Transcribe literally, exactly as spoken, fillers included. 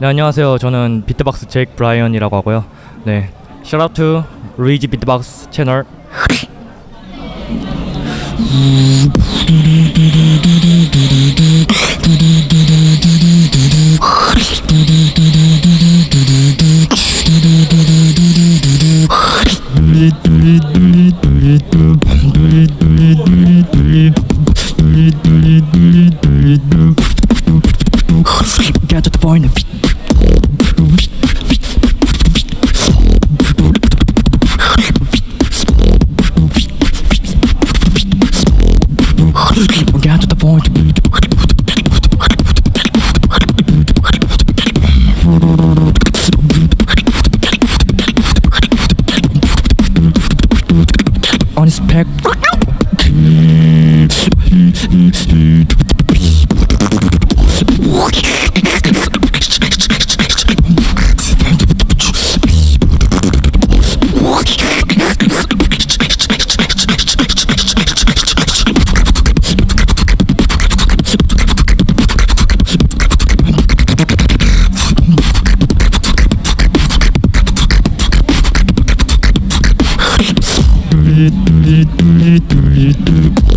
네, 안녕하세요. 저는 비트박스 잭브라이언이라고 하고요. 네, shout out to 루이지 비트박스 채널. Get to the point. Get to the point. On his back. Do it, do it, do it, do it, do it.